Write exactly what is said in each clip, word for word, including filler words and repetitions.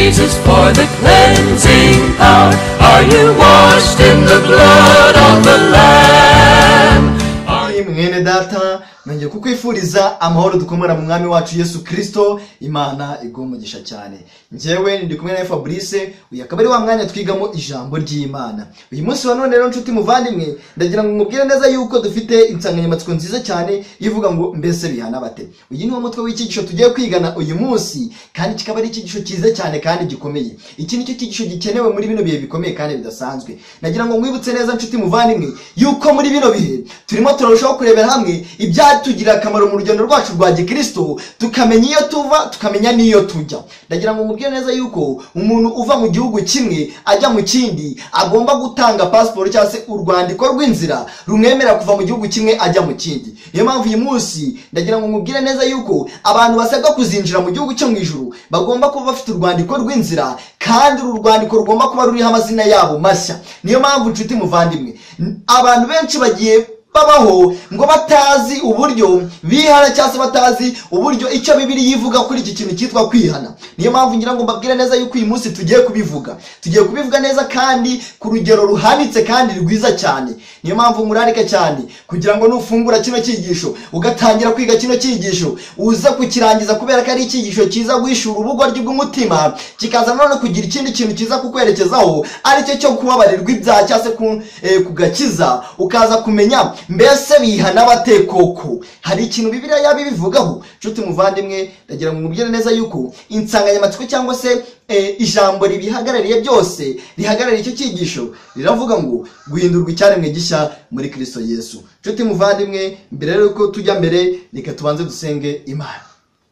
Jesus for the cleansing power. Are you washed in the blood of the Lamb? Mwene data nongeye kukwifuriza amahoro dukomora mu mwami wacu Yesu Kristo. Imana igumugisha cyane. Njyewe ndi kumwe na Fabrice, uyu akaba ari wa mwanya twigamo ijambo ry'Imana. Uyu munsi wa none rero nshuti muvandimwe, ndagira ngo ngubwire neza yuko dufite insanganyamatsiko nziza cyane ivuga ngo mbese bihana bate. Uyu ni wo mutwe w'ikigisho tugiye kwigana uyu munsi, kandi kikaba ari ikigisho cyiza cyane kandi gikomeye. Iki nicyo kigisho gikenewe muri bino bihe bikomeye kandi bidasanzwe. Nagira ngo ngwibutse neza nshuti muvandimwe yuko muri bino bihe turimo turarushaho kurebera hamwe ibyatugira akamaro mu rugendo rwacu rwa Gikristo, tukamenya iyo tuva tukamenya niyo tujya. Ndagira ngo ngubwire neza yuko umuntu uva mu gihugu kimwe ajya mu kindi agomba gutanga passport cyangwa se urwandiko rw'inzira rumwemera kuva mu gihugu kimwe ajya mu kindi. Niyo mpamvu uyu munsi ndagira ngo ngubwire neza yuko abantu basabwa kuzinjira mu gihugu cyo mu ijuru bagomba kuba bafite urwandiko rw'inzira, kandi uru rwandiko rugomba kuba ruriho amazina yabo mashya. Niyo mpamvu nshuti muvandimwe, abantu benshi bagiye babaho ngo batazi uburyo bihana cyangwa se batazi uburyo icyo Bibiliya yivuga kuri iki kintu cyitwa kwihana. Niyo mpamvu ngira ngo mbabwire neza yuko uyu munsi tugiye kubivuga tugiye kubivuga neza kandi ku rugero ruhanitse kandi rwiza cyane. Niyo mpamvu murarika cyane kugira ngo nufungura kino cyigisho ugatangira kwiga kino cyigisho uza kukirangiza, kubera ko ari icyigisho cyiza guhishura ubugoryi bw'umutima, kikaza none kugira ikindi kintu cyiza kukwerekezaho, ari cyo cyo kubabarirwa ibyaha cyangwa se ku, eh, kugakiza, ukaza kumenya mbese bihana bate koko. Hari ikintu Bibiliya yabivugaho nshuti muvandimwe. Ndagira ngo ngubwire neza yuko insanganyamatsiko cyangwa se e, ijambo ribihagarariye byose rihagarariye icyo cyigisho riravuga ngo guhindurwa icyaremwe gishya muri Kristo Yesu. Nshuti muvandimwe, mbere yuko tujya mbere reka tubanze dusenge Imana.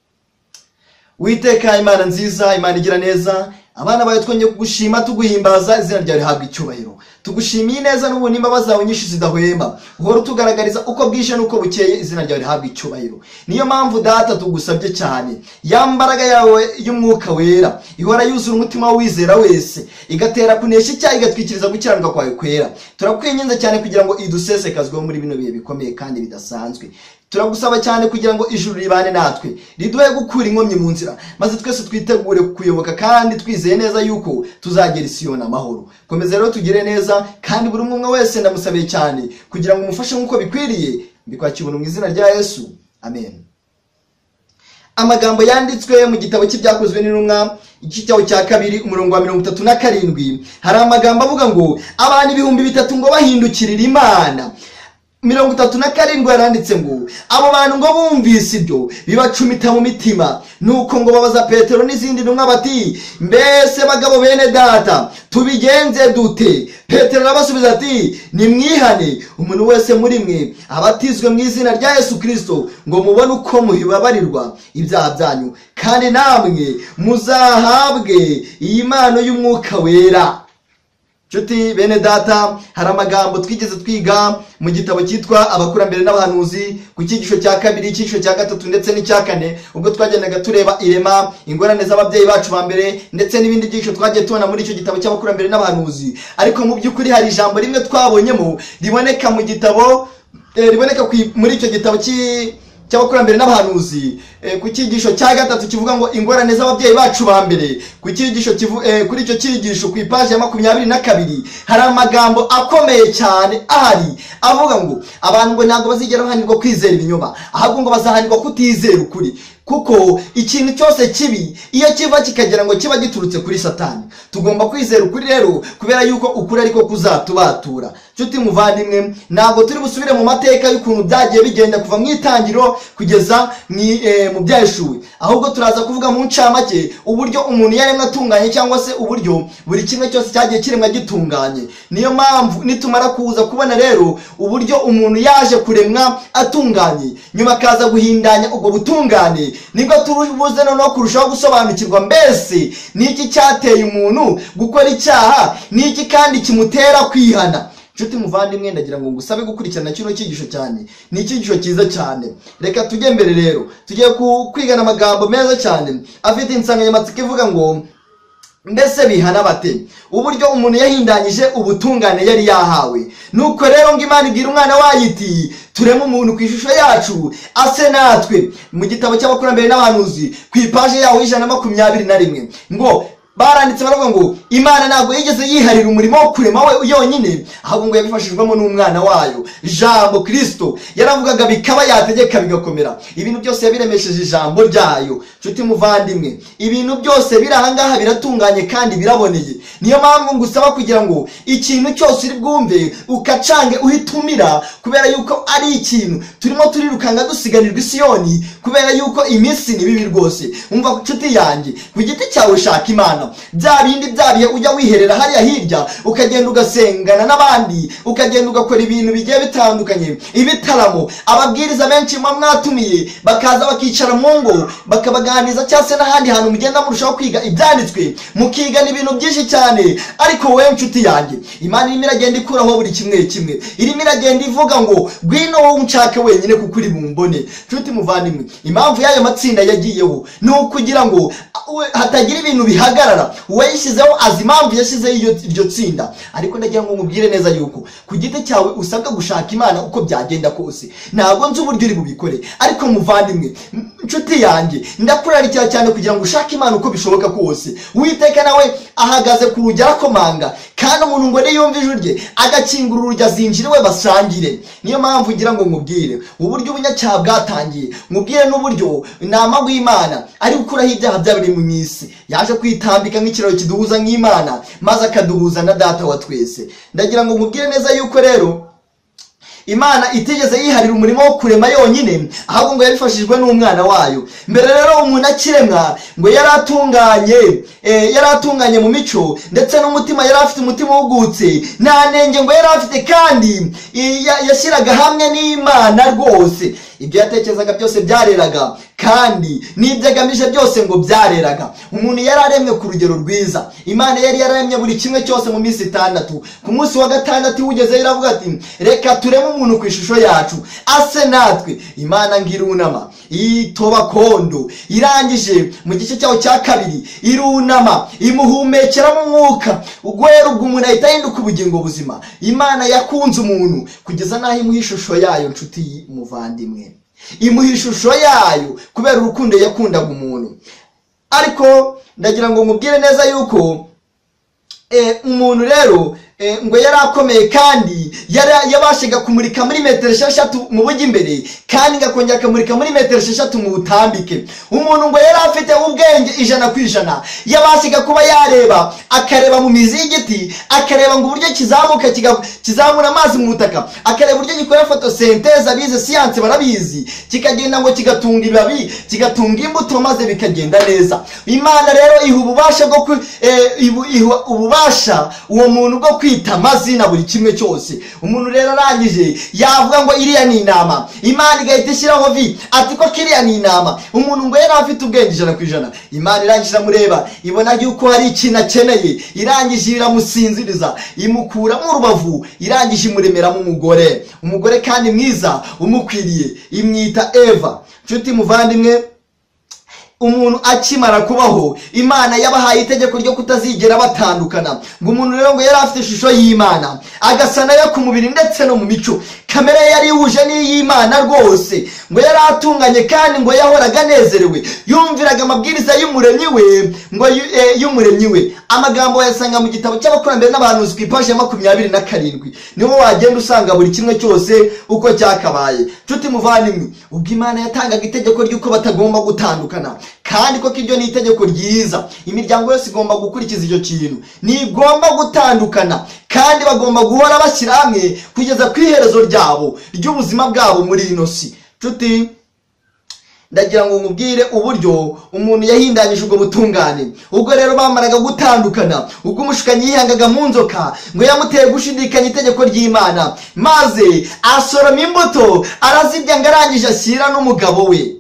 Uwiteka Imana nziza, Imana igira neza, abana bawe twongeye kugushima tuguhimbaza, izina ryawe rihabwa icyubahiro. Tugushimiye neza n'ubuntu imbabazi zawe nyinshi zidahwema, uhora utugaragariza uko bwije n'uko bukeye, izina ryawe rihabwa icyubahiro. Niyo mpamvu data tugusabye cyane, ya mbaraga yawe y'umwuka wera ihora yuzura umutima w'uwizera wese, igatera kunesha icyaha, igatwikiriza gukiranuka kwawe kwera. Turakwinginze cyane kugira ngo idusesekazweho muri bino bihe bikomeye kandi bidasanzwe. Turagusaba cyane kugira ngo ijuru ribane natwe, riduhe gukura inkomyi mu nzira, maze twese twitegure kukuyoboka kandi twizeye neza yuko tuzagera Siyoni amahoro. Komeza rero tugire neza, kandi buri umwe wese ndamusabiye cyane kugira ngo umufashe nk'uko bikwiriye, mbikwakira mu izina rya Yesu, amen. Amagambo yanditswe mu gitabo cy'ibyakozwe n'intumwa igice cya kabiri umurongo wa mirongo itatu na karindwi, hari amagambo avuga ngo abantu ibihumbi bitatu ngo bahindukirira Imana. mirongo itatu na karindwi yaranditse ngo abo bantu ngo bumvise ibyo bibacumita mu mitima, nuko ngo babaza Petero n'izindi ntumwa bati, mbese bagabo bene data tubigenze dute? Petero arabasubiza ati, nimwihane umuntu wese muri mwe abatizwe mu izina rya Yesu Kristo ngo mubone uko muhibabarirwa ibyaha byanyu, kandi namwe muzahabwe iyi mpano y'umwuka wera. Nshuti bene data, hari amagambo twigeze twiga mu gitabo cyitwa abakurambere n'abahanuzi ku cyigisho cya kabiri, cyigisho cya gatatu ndetse n'icya kane, ubwo twagendaga tureba irema, ingorane z'ababyeyi bacu ba mbere ndetse n'ibindi byigisho twagiye tubona muri icyo gitabo cy'abakurambere n'abahanuzi. Ariko mu by'ukuri hari ijambo rimwe twabonyemo riboneka mu gitabo eh, riboneka muri icyo gitabo cy'i cy'abakurambere n'abahanuzi eh, ku cyigisho cya gatatu kivuga ngo ingorane z'ababyeyi bacu ba mbere. Ku cyigisho eh, kuri icyo cyigisho ku ipaji ya makumyabiri na kabiri hari amagambo akomeye cyane ahari avuga ngo abantu ngo ntabwo bazigera bahanirwa kwizera ibinyoma, ahubwo ngo bazahanirwa kutizera ukuri. Kuko ikintu cyose kibi iyo kiva kikagera ngo kiba giturutse kuri Satani. Tugomba kwizera ukuri rero, kubera yuko ukuri ariko kuzatubatura. Nshuti muvandimwe, ntabwo turi busubire mu mateka y'ukuntu byagiye bigenda kuva mu itangiro kugeza e, mu byashuwe, ahubwo turaza kuvuga mu ncamake uburyo umuntu yaremwe atunganye, cyangwa se uburyo buri kimwe cyose cyagiye kiremwa gitunganye. Niyo mpamvu nitumara kuza kubona rero uburyo umuntu yaje kuremwa atunganye, nyuma akaza guhindanya ubwo butungane, nibwo turubuze no kurushaho gusobanukirwa mbese niki cyateye umuntu gukora icyaha, niki kandi kimutera kwihana. Nshuti muvandimwe, ndagira ngo ngusabe gukurikirana kino cyigisho cyane, ni icyigisho cyiza cyane. Reka tujye mbere rero, tugiye kwigana amagambo meza cyane afite insanganyamatsiko ivuga ngo mbese bihana bate, uburyo umuntu yahindanyije ubutungane yari yahawe. Nuko rero ngo Imana ibwira umwana wayo iti, tureme umuntu ku ishusho yacu ase natwe. Mu gitabo cy'abakurambere n'abahanuzi ku ipaje yaho ijana na makumyabiri na rimwe ngo baranditse baravuga ngo Imana ntabwo yigeze yiharira umurimo wo kurema we yonyine, ahubwo ngo yabifashijwemo n'umwana wayo Jambo Kristo. Yaravugaga bikaba, yategeka bigakomera. Ibintu byose yabiremesheje ijambo ryayo. Nshuti muvandimwe, ibintu byose biri aha ngaha biratunganye kandi biraboneye. Niyo mpamvu ngusaba kugira ngo ikintu cyose uri bwumve ukacange uhitumira, kubera yuko ari ikintu turimo turirukanga dusiganirwa Isiyoni, kubera yuko iminsi ni bibi rwose. Umva nshuti yanjye, ku giti cyawe shaka Imana. Bya bindi byabiye ujya wiherera hariya hirya ukagenda ugasengana n'abandi, ukagenda ugakora ibintu bigiye bitandukanye, ibitaramo, ababwiriza benshi mwa mwatumiye bakaza bakicara mu ngo bakabaganiza, cyangwa se n'ahandi hantu mugenda murushaho kwiga ibyanditswe, mukiga n'ibintu byinshi cyane. Ariko wowe nshuti yanjye, Imana irimo iragenda ikuraho buri kimwe kimwe, irimo iragenda ivuga ngo ngwino wowe unshake wenyine kuko uri bumbone. Nshuti muvandimwe, impamvu y'ayo matsinda yagiyeho ni ukugira ngo hatagira ibintu bihagarara. Uwayishyizeho azi impamvu yashyizeho iryo tsinda. Ariko ndagira ngo mubwire neza yuko ku giti cyawe usabwa gushaka Imana uko byagenda kose. Ntabwo nzi uburyo uri bubikore, ariko muvandimwe, nshuti yanjye, ndakurarikira cyane kugira ngo ushake Imana uko bishoboka kose. Uwiteka nawe ahagaze ku rugi arakomanga, kandi umuntu ngo niyumve ijwi rye agakingura urugi azinjire we basangire. Niyo mpamvu ngira ngo nkubwire uburyo ubunyacyaha bwatangiye, nkubwire n'uburyo inama w'Imana ari gukuraho ibyaha byabiri mu isi. Yaje kwitambika nk'ikiraro kiduhuza nk'Imana, maze akaduhuza na Data wa twese. Ndagira ngo nkubwire neza yuko rero Imana itigeze yiharira umurimo wo kurema yonyine, ahubwo ngo yabifashijwe n'umwana wayo. Mbere rero umuntu akiremwa ngo yaratunganye, eh, yaratunganye mu mico ndetse n'umutima, yari afite umutima wugutse, nta nenge ngo yari afite, kandi yashyiraga hamwe n'Imana rwose. Ibyo yatekerezaga byose byareraga, kandi n'ibyo agamije byose ngo byareraga. Umuntu yari aremwe ku rugero rwiza. Imana yari yararemye buri kimwe cyose mu minsi itandatu. Ku munsi wa gatandatu ugeze iravuga ati reka tureme umuntu ku ishusho yacu ase natwe. Imana ngirunama itoba kondo, irangije mu gice cyaho cya kabiri irunama imuhumekeramo umwuka, ugwera ubwo umuntu ahita ahinduka ubugingo buzima. Imana yakunze umuntu kugeza naho imuha ishusho yayo. Nshuti muvandimwe, imuha ishusho yayo kubera urukundo yakundaga umuntu. Ariko ndagira ngo mubwire neza yuko eh, umuntu rero eh, ngo yari akomeye, kandi yabashaga kumurika muri metero esheshatu mu bujya imbere, kandi ngakongera akamurika muri metero esheshatu mu butambike. Umuntu ngo yari afite ubwenge ijana ku ijana, yabashaga kuba yareba, akareba mu mizi y'igiti, akareba ngo uburyo kizamuka kizamura amazi mu butaka, akareba uburyo gikora photosynthèse, abize siyanse barabizi, kikagenda ngo kigatunga ibibabi, kigatunga imbuto, maze bikagenda neza. Imana rero iha ububasha bwo eh, iha ububasha uwo muntu bwo kwita amazina buri kimwe cyose. Umuntu rero arangije yavuga ngo iriya ni inama, Imana igahita ishyiraho vi ati ko kiriya ni inama. Umuntu ngo yari afite ubwenge ijana ku ijana. Imana irangije amureba, ibona yuko hari ikintu akeneye, irangije iramusinziriza, imukura mu rubavu, irangije imuremeramo umugore, umugore kandi mwiza umukwiriye, imwita Eva. Nshuti muvandimwe, umuntu akimara kubaho, Imana yabahaye itegeko ryo kutazigera batandukana. Ngo umuntu rero ngo yari afite ishusho y'Imana, agasa nayo ku mubiri ndetse no mu mico. Kamere yari yuje n'iy'Imana rwose, ngo yari atunganye, kandi ngo yahoraga anezerewe, yumviraga amabwiriza y'umuremyi we, ngo e, y'umuremyi we. Amagambo yasanga mu gitabo cy'abakurambere n'abahanuzi ku ipaji ya makumyabiri na karindwi. Niho wagenda usanga buri kimwe cyose uko cyakabaye. Nshuti muvandimwe, ubwo Imana yatangaga itegeko ry'uko batagomba gutandukana, kandi koko iryo ni itegeko ryiza. Imiryango yose igomba gukurikiza icyo kintu, ntigomba gutandukana, kandi bagomba guhora bashyira hamwe kugeza ku iherezo ryabo ry'ubuzima bwabo muri ino si. Nshuti, ndagira ngo nkubwire uburyo umuntu yahindanyije ubwo butungane. Ubwo rero bamaraga gutandukana, ubwo umushukanyi yihangaga mu nzoka ngo yamuteye gushidikanya itegeko ry'Imana, maze asoroma imbuto arazirya, ngo arangije ashyira n'umugabo we.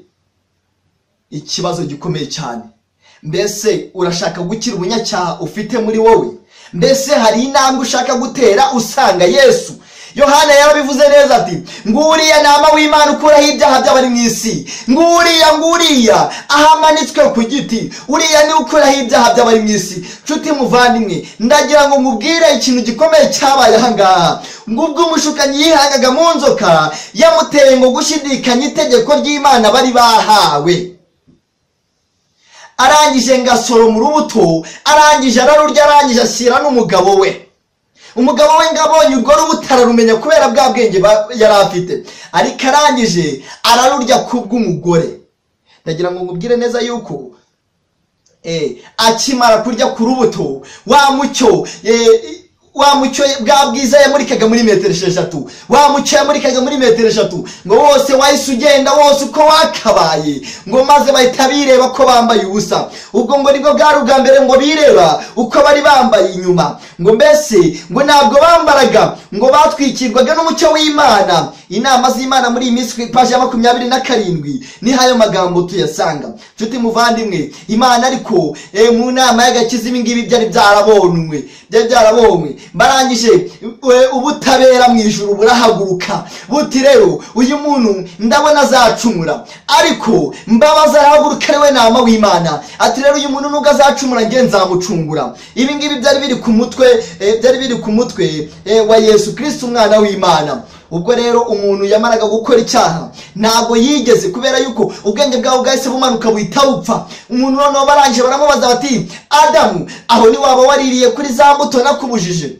Ikibazo gikomeye cyane. Mbese urashaka gukira ubunyacyaha ufite muri wowe? Mbese hari intambwe ushaka gutera usanga Yesu? Yohana yarabivuze neza ati nguriya nama w'Imana ukuraho ibyaha by'abari mu isi, nguriya nguriya ahamanitswe ku giti, uriya ni ukuraho ibyaha by'abari mu isi. Nshuti muvandimwe, ndagira ngo nkubwire ikintu gikomeye cyabaye aha ngaha. Ngubwo umushukanyi yihangaga mu nzoka yamuteye ngo gushidikanya itegeko ry'Imana bari bahawe. arangije ngasoroma urubuto, arangije ararurya, arangije ashyira n'umugabo we. Umugabo we ngabonye urwo rubuto ararumenya kubera bwa bwenge yari afite, ariko arangije ararurya kubw'umugore. Ndagira ngo ngubwire neza yuko eh akimara kurya ku rubuto, wa mucyo eh wa mucyo bwa bwiza yamurikaga muri metero esheshatu, wa mucyo yamurikaga muri metero eshatu, ngo wose wahise ugenda wose uko wakabaye, ngo maze bahita bireba ko bambaye ubusa. Ubwo ngo nibwo bwari ubwa mbere ngo bireba uko bari bambaye inyuma, ngo mbese ngo ntabwo bambaraga, ngo batwikirwaga n'umucyo w'Imana. Inama z'Imana muri iyi minsi paji ya makumyabiri na karindwi niho ayo magambo tuyasanga. Nshuti muvandimwe, Imana ariko e, mu nama y'agakiza ibi ngibi byari byarabonwe byari byarabonwe barangije ubutabera mu ijuru burahaguruka buti rero uyu muntu ndabona azacumura, ariko mbabaza arahaguruka ariwe nama w'Imana ati rero uyu muntu nubwo azacumura nge nzamucungura. Ibi ngibi byari biri ku mutwe e, byari biri ku mutwe e, wa Yesu Kristo umwana w'Imana. Ubwo rero umuntu yamaraga gukora icyaha ntago yigeze, kubera yuko ubwenge bwawe bwahise bumanuka buhita bupfa. Umuntu noneho barangije baramubaza bati Adamu, aho ni waba waririye kuri za mbuto nakubujije?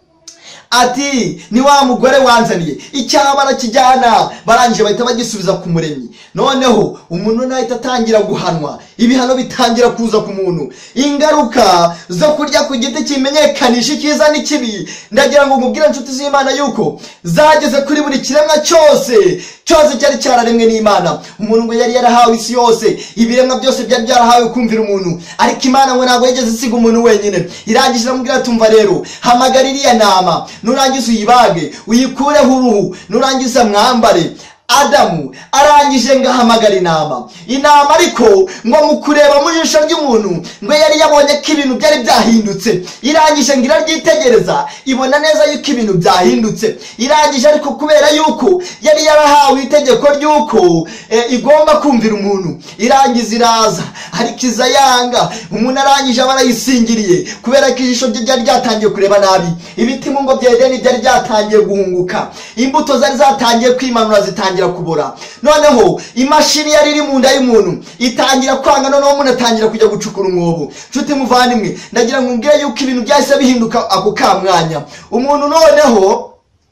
Ati ni wa mugore wanzaniye. Icyaha barakijyana, barangije bahita bagisubiza ku Muremyi. Noneho umuntu nahita atangira guhanwa, ibihano bitangira kuza ku muntu. Ingaruka zo kurya ku giti kimenyekanisha icyiza n'ikibi, ndagira ngo ngubwire inshuti z'Imana yuko zageze kuri buri kiremwa cyose cyose cyari cyararemwe n'Imana. Umuntu ngo yari yarahawe isi yose, ibiremwa byose byari byarahawe kumvira umuntu, ariko Imana ngo ntabwo yigeze isiga umuntu wenyine. Irangije iramubwira tumva rero, hamagara iriya nama, nurangiza uyibage uyikureho uruhu, nurangiza mwambare. Adamu arangije ngahamagara inama. Inama ariko ngo mu kureba mu jisho ry'umuntu ngo yari yabonye ko ibintu byari byahindutse. Irangije ngira ryitegereza, ibona neza yuko ibintu byahindutse. Irangije ariko kubera yuko yari yarahawe itegeko ry'uko e, igomba kumvira umuntu, irangiza iraza ariko iza yanga. Umuntu arangije barayisingiriye kubera ko ijisho rye ryari ryatangiye kureba nabi. Ibiti mu ngo bya Edeni byari byatangiye guhunguka, imbuto zari zatangiye kwimanura zitangiye kubura. Noneho imashini yari iri mu nda y'umuntu itangira kwanga, noneho umuntu atangira kujya gucukura umwobo. Nshuti muvandimwe, ndagira ngo ngire yuko ibintu byahise bihinduka ako kamwanya. Umuntu noneho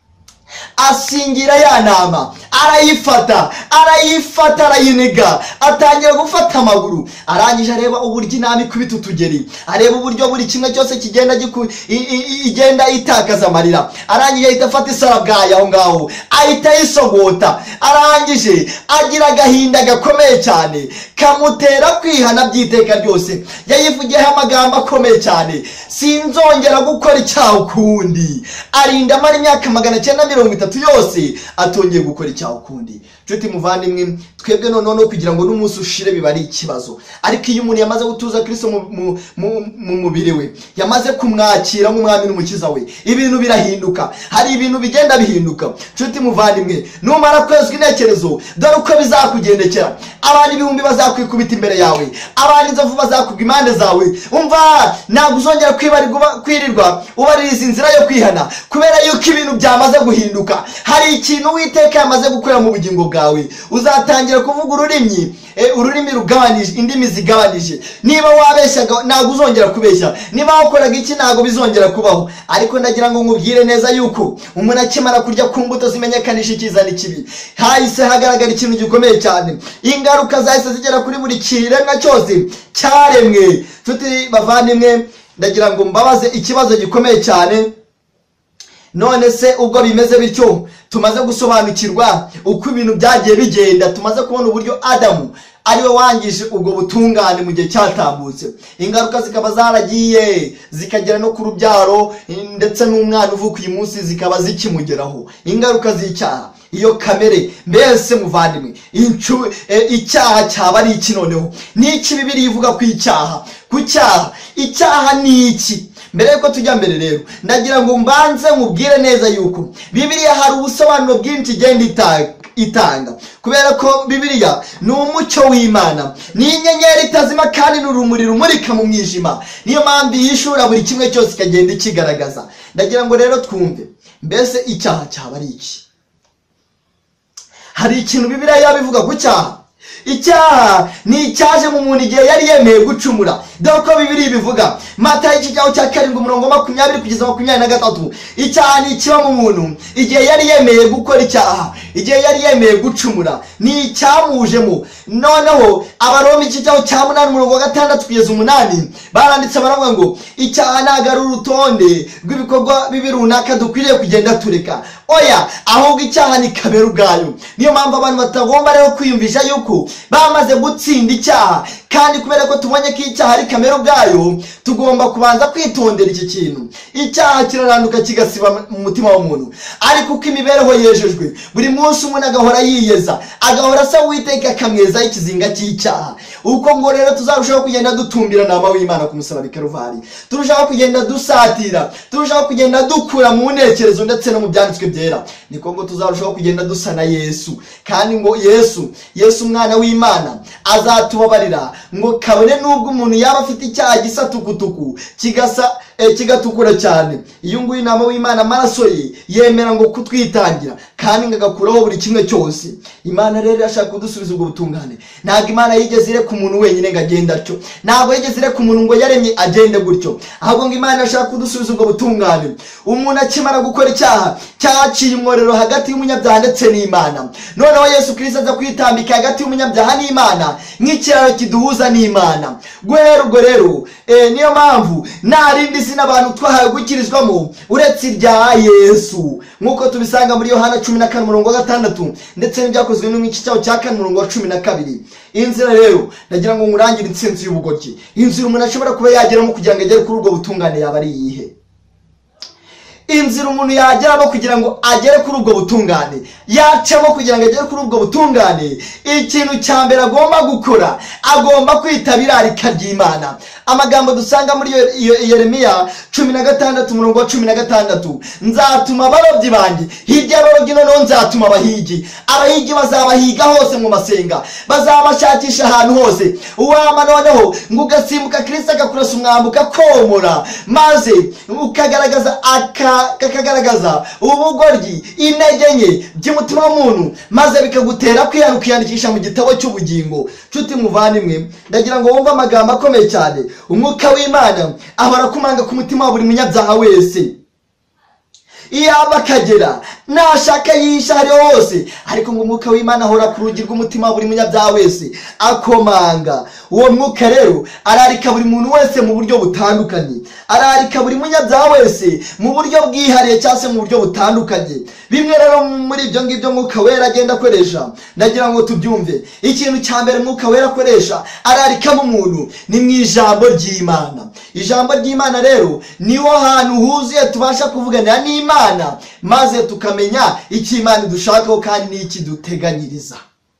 asingira ya nama, arayifata arayifata arayiniga, atangira gufata amaguru. Arangije areba uburyo inama ikubita utugeri, areba uburyo buri kimwe cyose kigenda giku igenda itakaza amarira. Arangije ahita afata isarabwayi aho ngaho ahita yisogota. Arangije agira agahinda gakomeye cyane kamutera kwihana byiteka ryose. Yayivugiyeho amagambo akomeye cyane, sinzongera gukora icyaha ukundi. Arinda amara imyaka magana cyenda mirongo itatu yose atongeye gukora icyaha ukundi. Nshuti muvandimwe, twebwe noneho no kugira ngo n'umunsi ushire biba ari ikibazo, ariko iyo umuntu yamaze gutuza Kristo mu mu mubiri we, yamaze kumwakira nk'umwami n'umukiza we, ibintu birahinduka. Hari ibintu bigenda bihinduka. Nshuti muvandimwe, numara kwezwa intekerezo, dore uko bizakugendekera. Abantu ibihumbi bazakwikubita imbere yawe, abantu inzovu bazakugwa impande zawe. Umva, ntabwo uzongera kwirirwa ubaririza inzira yo kwihana, kubera yuko ibintu byamaze guhinduka. Hari ikintu Uwiteka yamaze gukora mu bugingo bwawe. Uzatangira kuvuga ururimi e, ururimi rugabanije, indimi zigabanije. Niba wabeshyaga ntabwo uzongera kubeshya, niba wakoraga iki ntabwo bizongera kubaho. Ariko ndagira ngo ngubwire neza yuko umuntu akimara kurya ku mbuto zimenyekanisha icyiza n'ikibi, hahise hagaragara ikintu gikomeye cyane. Ingaruka zahise zigera kuri buri kiremwa cyose cyaremwe. Nshuti bavandimwe, ndagira ngo mbabaze ikibazo gikomeye cyane. None se ubwo bimeze bityo, tumaze gusobanukirwa uko ibintu byagiye bigenda, tumaze kubona uburyo Adamu ariwe wangije ubwo butungane mu gihe cyatambutse, ingaruka zikaba zaragiye zikagera no ku rubyaro, ndetse n'umwana uvuka uyu munsi zikaba zikimugeraho. Ingaruka z'icyaha, iyo kamere. Mbese muvandimwe, incu e, icyaha cyaba ari iki noneho? Ni iki Bibiliya ivuga ku icyaha? Ku cyaha, icyaha ni iki? Mbere yuko tujya mbere rero, ndagira ngo mbanze mubwire neza yuko Bibiliya hari ubusobanuro bwinshi igenda itanga itanga kubera ko Bibiliya ni umucyo w'Imana, ni inyenyeri itazima kandi n'urumuri rumurika mu mwijima. Niyo mpamvu yishura buri kimwe cyose ikagenda ikigaragaza. Ndagira ngo rero twumve, mbese icyaha cyaba ari iki? Hari ikintu Bibiliya yabivuga ku cyaha? icyaha ni icyaje mu muntu igihe yari yemeye gucumura. dore ko Bibiliya bivuga Matayo ikigaho cya karindwi umurongo makumyabiri kugeza makumyabiri na gatatu. Icyaha ni ikiba mu muntu igihe yari yemeye gukora icyaha, igihe yari yemeye gucumura, ni icyamujemo. Noneho Abaroma ikigaho cya munani umurongo wa gatandatu kugeza umunani baranditse baravuga ngo icyaha ntabwo ari urutonde rw'ibikorwa bibi runaka dukwiriye kugenda tureka. Oya, ahubwo icyaha ni kamere ubwayo. Niyo mpamvu abantu batagomba rero kwiyumvisha yuko bamaze gutsinda icyaha, kandi kubera ko tubonye ko icyaha ari kamere ubwayo, tugomba kubanza kwitondera iki kintu. Icyaha kiraranduka kigasiba mu mutima w'umuntu, ariko uko imibereho yejejwe buri munsi umuntu agahora yiyeza, agahora asaba Uwiteka akamwezaho ikizinga cy'icyaha. Uko ngo rero tuzarushaho kugenda dutumbira nama w'Imana ku musaraba Karuvari, turushaho kugenda dusatira, turushaho kugenda dukura mu ntekerezo ndetse no mu byanditswe byera, niko ngo tuzarushaho kugenda dusana Yesu. Kandi ngo Yesu Yesu umwana w'Imana azatubabarira, ngo kabone nubwo umuntu yaba afite icyaha gisa tukutuku kigasa eh, kigatukura cyane, iyo nguyu inama w'Imana amaraso ye yemera ngo kutwitangira kandi ngagakuraho buri kimwe cyose. Imana rero irashaka kudusubiza ubwo butungane. Ntabwo Imana yigeze ireka umuntu wenyine ngo agende atyo, ntabwo yigeze ireka umuntu ngo yaremye agende gutyo, ahubwo ngo Imana irashaka kudusubiza ubwo butungane. Umuntu akimara gukora icyaha cyaciye umworero hagati y'umunyabyaha ndetse n'Imana, noneho Yesu Kristo aza kwitambika hagati y'umunyabyaha n'Imana nk'ikiraro kiduhuza n'Imana. Guhera ubwo rero eh, niyo mpamvu nta rindi zina abantu twahawe gukirizwamo uretse irya Yesu, nk'uko tubisanga muri Yohana cumi na kane umurongo wa gatandatu ndetse n'ibyakozwe n'umwici cyaho cya kane umurongo wa cumi na kabiri. Inzira rero ndagira ngo ngurangire intsinzi y'ubugoryi, inzira umuntu ashobora kuba yageramo kugira ngo agere kuri ubwo butungane yaba ari iyihe? Inzira umuntu yageramo kugira ngo agere kuri ubwo butungane, yacamo kugira ngo agere kuri ubwo butungane, ikintu cya mbere agomba gukora, agomba kwitabira irarika ry'Imana. Amagambo dusanga muri Yeremiya cumi na gatandatu umurongo wa cumi na gatandatu, nzatuma abarobyi banjye hirya y'abarobyi, noneho nzatuma abahigi. Abahigi bazabahiga hose mu masenga, bazabashakisha ahantu hose. Uwama noneho ngo ugasimbuka Kristo akakurasa umwambi ukakomora, maze ukagaragaza aka kakagaragaza ubugoryi, intege nke by'umutima w'umuntu, maze bikagutera kwihana ukiyandikisha mu gitabo cy'ubugingo. Nshuti muvandimwe, ndagira ngo wumve amagambo akomeye cyane. Umwuka w'Imana ahora kumanga ku mutima wa buri munyabyaha wese, iyaba akagera nashaka yisha hariho hose, ariko ngo umwuka w'Imana ahora ku rugi rw'umutima wa buri munyabyaha wese akomanga. Uwo mwuka rero ararika buri muntu wese mu buryo butandukanye, ararika buri munyabyaha wese mu buryo bwihariye cyangwa se mu buryo butandukanye. Bimwe rero muri ibyo ngibyo mwuka wera agenda akoresha, ndagira ngo tubyumve. Ikintu cya mbere mwuka wera akoresha ararika mu muntu ni mu ijambo ry'Imana. Ijambo ry'Imana rero niho hantu huzuye tubasha kuvuganira n'Imana, maze tukamenya icyo Imana idushakaho kandi n'iki duteganyiriza.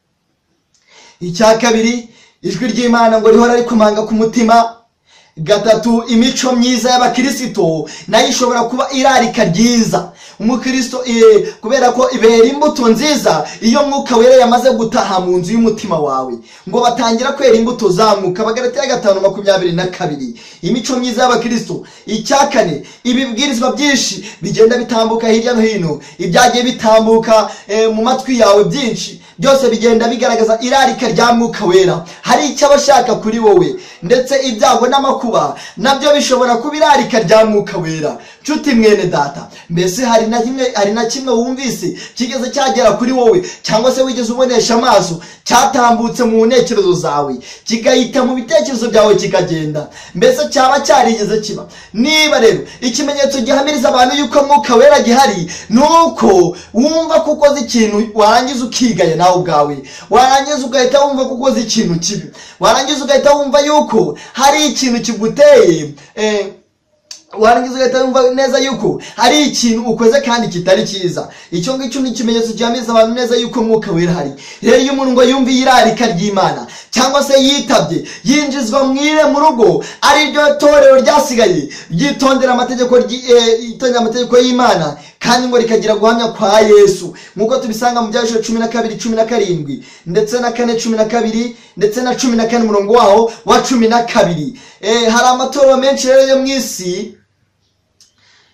Icya kabiri, ijwi ry'Imana ngo rihora rikomanga ku mutima. Gatatu, imico myiza y'abakristo nayo ishobora kuba irarika ryiza. Umukristo eh, kubera ko ibera imbuto nziza iyo mwuka wera yamaze gutaha mu nzu y'umutima wawe, ngo batangira kwera imbuto zamuka. Bagalatiya gatanu makumyabiri na kabiri. Imico myiza y'abakristo. Icya kane, ibibwirizwa byinshi bigenda bitambuka hirya no hino, ibyagiye bitambuka eh, mu matwi yawe byinshi, byose bigenda bigaragaza irarika rya mwuka wera. Hari icyo abashaka kuri wowe, ndetse ibyago n'amakuba nabyo bishobora kuba irarika rya mwuka wera. Nshuti mwene data, mbese hari na kimwe hari na kimwe wumvise kigeze cyagera kuri wowe, cyangwa se wigeze ubonesha amaso, cyatambutse mu ntekerezo zawe kigahita mu bitekerezo byawe kikagenda? Mbese cyaba cyarigeze kiba? Niba rero ikimenyetso gihamiriza abantu yuko mwuka wera gihari, nuko wumva ko ukoze ikintu warangiza ukigaya nawe ubwawe, warangiza ugahita wumva ko ukoze ikintu kibi, warangiza ugahita wumva yuko hari ikintu kiguteye eh, warangiza ugahita wumva neza yuko hari ikintu ukoze kandi kitari cyiza. Icyo ngicyo ni ikimenyetso cyameza abantu neza yuko mwuka wera hari. Rero iyo umuntu ngo yumve irarika ry'Imana, cyangwa se yitabye yinjizwa mwire mu rugo, ari ryo torero ryasigaye ryitondera amategeko ryitondera amategeko y'Imana, kandi ngo rikagira guhamya kwa Yesu, nk'uko tubisanga mu Byahishwe cumi na kabiri cumi na karindwi ndetse na kane cumi na kabiri ndetse na cumi na kane umurongo waho wa cumi na kabiri. Eh, hari amatorero menshi rero yo mu isi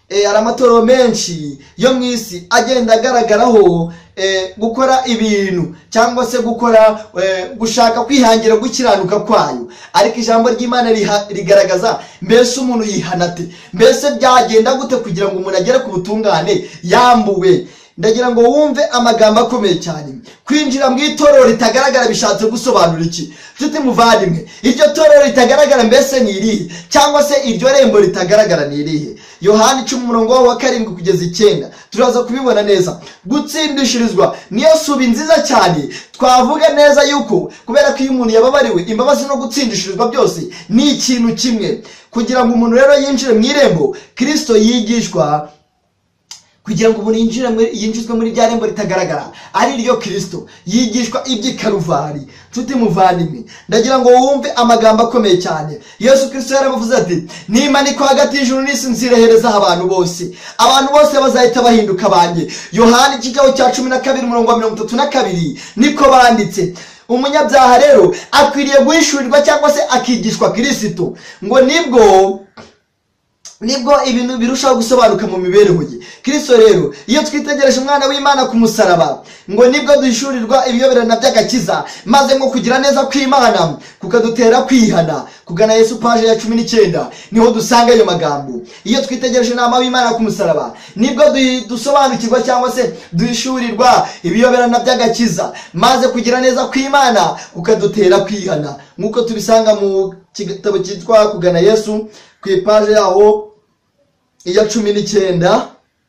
hari amatorero menshi yo mu isi agenda agaragaraho gukora ibintu cyangwa se gukora gushaka kwihangira gukiranuka kwayo, ariko ijambo ry'Imana rigaragaza mbese umuntu yihana ate, mbese byagenda gute kugira ngo umuntu agere ku butungane yambuwe. Ndagira ngo wumve amagambo akomeye cyane. Kwinjira mu itorero ritagaragara bishatse gusobanura iki? Nshuti muvandimwe, iryo torero ritagaragara mbese ni irihe, cyangwa se iryo rembo ritagaragara ni irihe? Yohana icumi umurongo wa karindwi kugeza icyenda turaza kubibona neza. Gutsindishirizwa niyo subi nziza cyane. Twavuga neza yuko kubera ko iyo umuntu yababariwe, imbabazi no gutsindishirizwa byose ni ikintu kimwe. Kugira ngo umuntu rero yinjire mu irembo Kristo yigishwa, kugira ngo umuntu yinjire yinjizwe muri rya rembo ritagaragara ari ryo Kristo, yigishwa iby'ikaruvari. Nshuti muvandimwe, ndagira ngo wumve amagambo akomeye cyane. Yesu Kristo yaravuze ati, nimanikwa hagati y'ijuru n'isi nzireherezaho abantu bose, abantu bose bazahita bahinduka banjye. Yohana ikigabo cya cumi na kabiri umurongo wa mirongo itatu na kabiri niko banditse. Umunyabyaha rero akwiriye guhishurirwa cyangwa se akigishwa Kristo, ngo nibwo nibwo ibintu birushaho gusobanuka mu mibereho ye. Kristo rero iyo twitegereje umwana w'Imana ku musaraba, ngo nibwo duhishurirwa ibiyoberana by'agakiza, maze ngo kugira neza kw'Imana kukadutera kwihana. Kugana Yesu paje ya cumi n'icyenda niho dusanga ayo magambo. Iyo twitegereje inama w'Imana ku musaraba, nibwo dusobanukirwa cyangwa se duhishurirwa ibiyoberana by'agakiza, maze kugira neza kw'Imana kukadutera kwihana, nkuko tubisanga mu gitabo cyitwa Kugana Yesu ku ipaje yaho iya cumi n'icyenda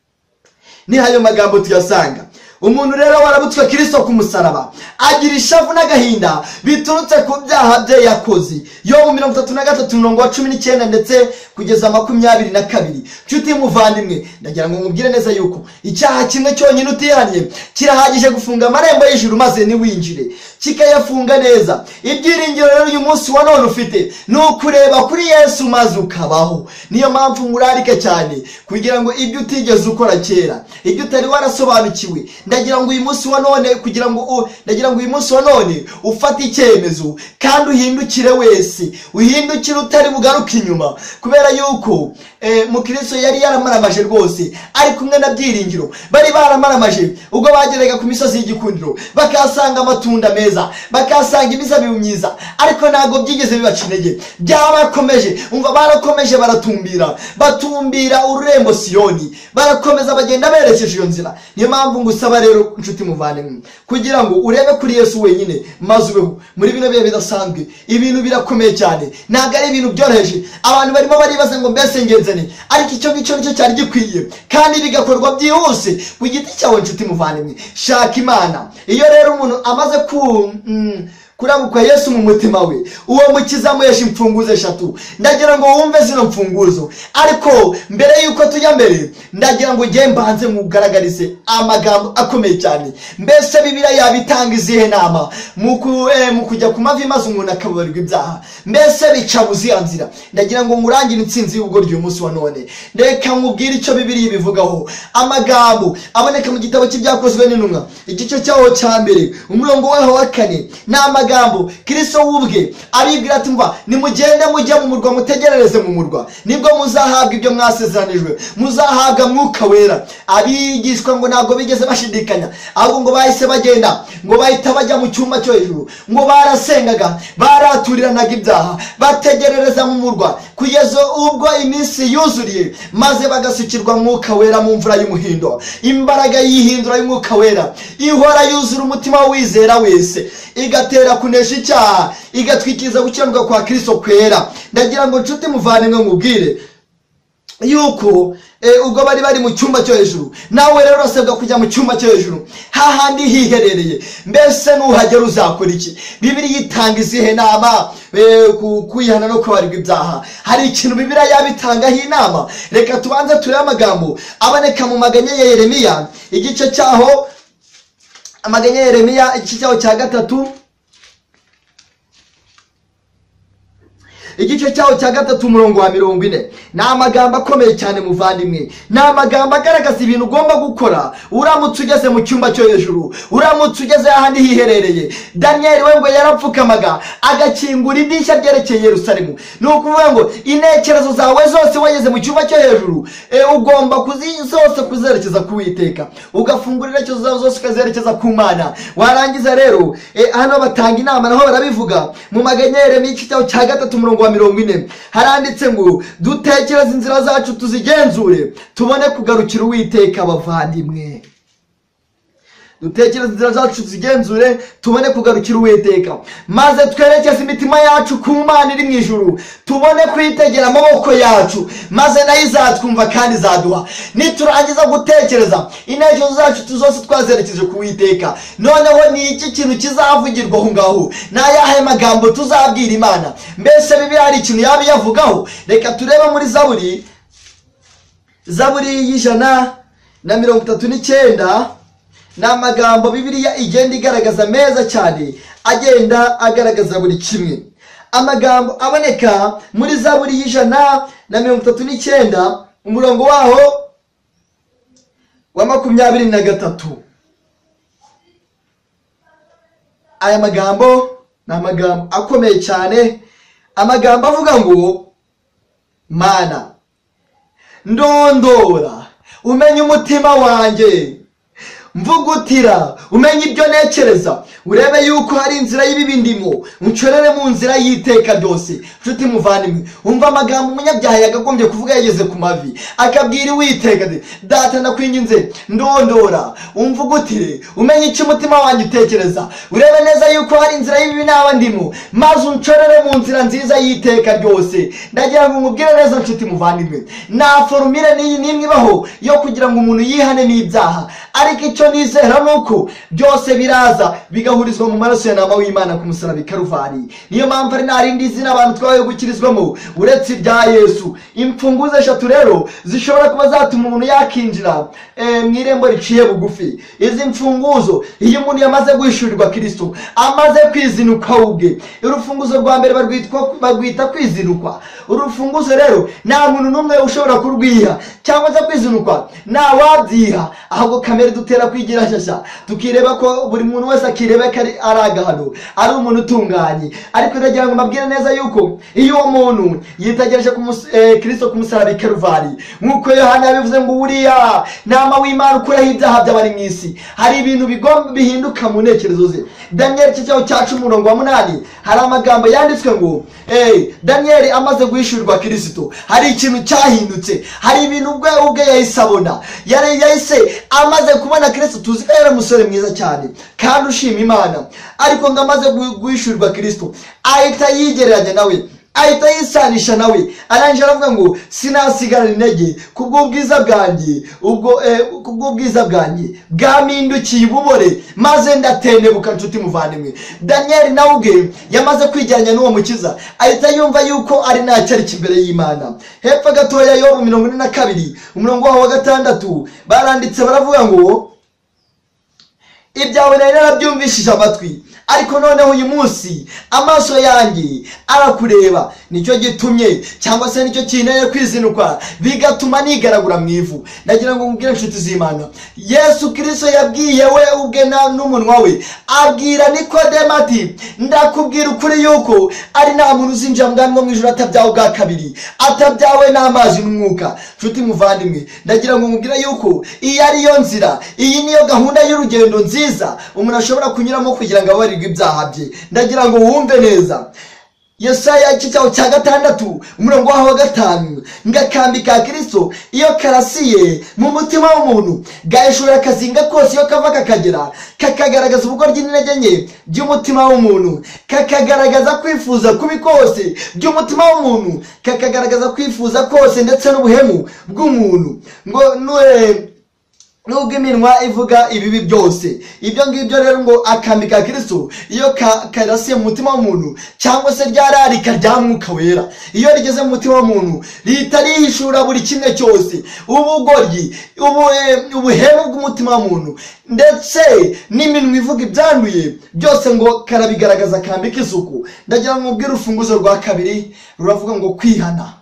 ni hayo magambo tuyasanga. Umuntu rero warabutswe Kristo ku musaraba agira ishavu n'agahinda biturutse ku byaha bye yakoze. Yo mu mirongo itatu na gatatu umurongo wa cumi n'icyenda ndetse kugeza makumyabiri na kabiri. Nshuti muvandimwe, ndagira ngo mubwire neza yuko icyaha kimwe cyonyine utihanye kirahagije gufunga amarembo y'ijuru maze niwinjire, kikayafunga neza. Ibyiringiro rero uyu munsi wa none ufite ni ukureba kuri Yesu maze ukabaho. Niyo mpamvu ngurarike cyane kugira ngo ibyo utigeze ukora kera, ibyo utari warasobanukiwe, ndagira ngo uyu munsi wa none kugira ngo ndagira ngo uyu munsi wa none ufate icyemezo kandi uhindukire wese, uhindukire utari bugaruka inyuma, kubera yuko eh, mu Kristo yari yaramaramaje rwose ari kumwe na Byiringiro. Bari baramaramaje ubwo bageraga ku misozi y'igikundiro, bakasanga amatunda meza, bakasanga imizabibu myiza, ariko ntago byigeze bibaca intege, byarakomeje. Umva, barakomeje baratumbira, batumbira ururembo Siyoni, barakomeza bagenda berekeje iyo nzira. Niyo mpamvu ngusaba rero nshuti muvandimwe, kugira ngo urebe kuri Yesu wenyine maze ubeho muri bino bihe bidasanzwe. Ibintu birakomeye cyane, ntabwo ari ibintu byoroheje. Abantu barimo baribaza ngo mbese ngenzane, ariko icyo ngicyo nicyo cyari gikwiye kandi bigakorwa byihuse ku giti cyawe. Nshuti muvandimwe, shaka Imana. Iyo rero umuntu amaze ku mm, kurabukwa Yesu mu mutima we, uwo mukiza muhesha imfunguzo eshatu. Ndagira ngo wumve zino mfunguzo, ariko mbere yuko tujya mbere ndagira ngo ngiye mbanze mugaragarize amagambo akomeye cyane. Mbese Bibiliya yabitanga izihe nama mu eh, kujya ku mavi maze umuntu akababarirwa ibyaha? Mbese bica buziya nzira? Ndagira ngo ngurangire intsinzi y'ubugoryi uyu munsi wa none. Reka nkubwire icyo Bibiliya ibivugaho. Amagambo aboneka mu gitabo cy'Ibyakozwe n'Intumwa igice cyaho cya mbere umurongo waho wa kane. Ni amagambo Kristo wubwe aribwira ati, mva nimugende mujya mu murwa mutegerereze mu murwa, nibwo muzahabwa ibyo mwasezeranijwe, muzahabwa Mwuka Wera. Abigishwa ngo ntabwo bigeze bashidikanya, ahubwo ngo bahise bagenda, ngo bahita bajya mu cyumba cyo hejuru, ngo barasengaga, baraturiranaga ibyaha, bategerereza mu murwa kugeza ubwo iminsi yuzuriye, maze bagasukirwa Mwuka Wera mu mvura y'umuhindo. Imbaraga y'ihindura y'Umwuka Wera ihora yuzura umutima w'uwizera wese, igatera kunesha icyaha, igatwikiriza gukiranuka kwa Kristo kwera. Ndagira ngo nshuti muvandimwe mubwire yuko e, ubwo bari bari mu cyumba cyo hejuru, nawe rero urasabwa kujya mu cyumba cyo hejuru hahandi hiherereye. Mbese nuhagera uzakora iki? Bibiliya itanga izihe nama e, kwihana no kubarirwa ibyaha? Hari ikintu Bibiliya yabitangaho inama? Reka tubanze turebe amagambo aboneka mu maganya ya Yeremiya igice cyaho, amaganya ya Yeremiya igice cyaho cya gatatu igice cyaho cya gatatu umurongo wa mirongo ine. Ni amagambo akomeye cyane muvandimwe, ni amagambo agaragaza ibintu ugomba gukora uramutse ugeze mu cyumba cyo hejuru, uramutse ugeze ahandi hiherereye. Daniyeli we ngo yarapfukamaga agakingura idirishya ryerekeye Yerusalemu. Ni ukuvuga ngo intekerezo zawe zose wageze mu cyumba cyo hejuru, e, ugomba kuzizose kuzerekeza ku Uwiteka, ugafungura intekerezo zawe zose ukazerekeza ku Mana. Warangiza rero e, hano batanga inama naho barabivuga mu Maganyere n'iki cyaho cya gatatu umurongo wa mirongo ine haranditse ngo dutekereze inzira zacu tuzigenzure tubone kugarukira Uwiteka. Abavandimwe, dutekereze inzira zacu tuzigenzure tubone kugarukira Uwiteka, maze twerekeze imitima yacu ku Mana iri mu ijuru, tubone kwitegera amaboko yacu, maze nayo izatwumva kandi izaduha. Niturangiza gutekereza intekerezo zacu zose twazerekeje ku Uwiteka, noneho ni iki kintu kizavugirwa aho ngaho? Ni ayahe magambo tuzabwira Imana? Mbese Bibiliya hari ikintu yaba yavugaho? Reka turebe muri Zaburi, Zaburi y'ijana na mirongo itatu n'icyenda. Ni amagambo Bibiliya igenda igaragaza meza cyane, agenda agaragaza buri kimwe. Amagambo aboneka muri Zaburi y'ijana na mirongo itatu n'icyenda umurongo waho wa makumyabiri na gatatu. Aya magambo ni amagambo akomeye cyane, amagambo avuga ngo Mana ndondora umenye umutima wanjye, mvugutira umenye ibyo nekereza, urebe yuko hari inzira y'ibibi ndimo, uncorere mu nzira y'iteka ryose. Nshuti muvandimwe, umva amagambo umunyabyaha yagagombye kuvuga yageze ku mavi, akabwira Uwiteka ati data ndakwinginze ndondora umvugutire umenye icyo umutima wanjye utekereza, urebe neza yuko hari inzira y'ibibi naba ndimo, maze uncorere mu nzira nziza y'iteka ryose. Ndagira ngo nkubwire neza nshuti muvandimwe, nta formule n'iyi n'imwe ibaho yo kugira ngo umuntu yihane n'ibyaha, ariko icyo nizera nuko byose biraza bigahurizwa mu maraso ya ntama w'Imana ku musaraba i Karuvari. Niyo mpamvu ari nta rindi zina abantu twabaye gukirizwamo uretse irya Yesu. Imfunguzo eshatu rero zishobora kuba zatuma umuntu yakinjira e, mu irembo riciye bugufi. Izi mfunguzo iyo umuntu yamaze guhishurirwa Kristo, amaze kwizinukwa ubwe, urufunguzo rwa mbere barwitwa barwita kwizinukwa. Urufunguzo rero nta muntu n'umwe ushobora kurwiha cyangwa se kwizinukwa, nta wabyiha, ahubwo kamere dutera kwigira shasha tukireba ko buri muntu wese akireba ko ari aragahano, ari umuntu utunganye. Ariko ndagira ngo mbabwire neza yuko iyo uwo muntu yitegereje ku eh, Kristo ku musaraba i Karuvari, nk'uko Yohana yabivuze ngo uriya ntama w'Imana ukuraho ibyaha by'abari mu isi, hari ibintu bigomba bihinduka mu ntekerezo ze. Daniyeli cyaho cya cumi umurongo wa munani hari amagambo yanditswe ngo eh Daniyeli amaze guhishurirwa Kristo, hari ikintu cyahindutse, hari ibintu ubwe ubwe yahise abona, yari yahise amaze kubona Kristo. Tuzi ko yari umusore mwiza cyane kandi ushima Imana, ariko ngo amaze guhishurirwa Kristo ahita yigereranya nawe, ahita yisanisha nawe, arangije aravuga ngo sinasigarana intege kubw'ubwiza bwanjye, ubwo eh, kubw'ubwiza bwanjye bwamindukiye ububore, maze ndatendebuka. Nshuti muvandimwe, Daniyeli nawe ubwe yamaze kwijyanya n'uwo mukiza, ahita yumva yuko ari ntacyo ari imbere y'Imana. Hepfo gatoya Yobu mirongo ine na kabiri umurongo waho wa gatandatu baranditse baravuga ngo ibyawe nari narabyumvishije amatwi, ariko noneho uyu munsi amaso yanjye arakureba. Nicyo gitumye cyangwa se nicyo kineye kwizinukwa bigatuma nigaragura mu ivu. Ndagira ngo nkubwire inshuti z'Imana, Yesu Kristo yabwiye we ubwe n'umunwa we, abwira Nikodemo ati ndakubwira ukuri yuko ari nta muntu uzinjira mu bwami bwo mu ijuru atabyawe bwa kabiri, atabyawe n'amazi n'umwuka. Nshuti muvandimwe, ndagira ngo nkubwire yuko iyi ari yo nzira, iyi niyo gahunda y'urugendo nziza umuntu ashobora kunyuramo kugira ngo ababarirwe ibyaha bye. Ndagira ngo wumve neza Yesaya cyaho cya gatandatu umurongo wa gatanu, ngakambi ka Kristo iyo karasiye mu mutima w'umuntu gahishura akazinga kose iyo kava kakagera, kakagaragaza ubugoryi n'intege nke by'umutima w'umuntu, kakagaragaza kwifuza kubi kose by'umutima w'umuntu, kakagaragaza kwifuza kose ndetse n'ubuhemu bw'umuntu. Ngo nue nubwo iminwa ivuga ibibi byose. Ibyo ngibyo rero ngo akambi ka Kristo iyo karasiye mu mutima w'umuntu cyangwa se ryararika rya Mwuka Wera, iyo rigeze mu mutima w'umuntu rihita rihishura buri kimwe cyose, ubugoryi, ubuhemu bw'umutima w'umuntu ndetse n'iminwa ivuga ibyanduye byose ngo karabigaragaza akambi k'isuku. Ndagira ngo mbwire urufunguzo rwa kabiri ruravuga ngo kwihana.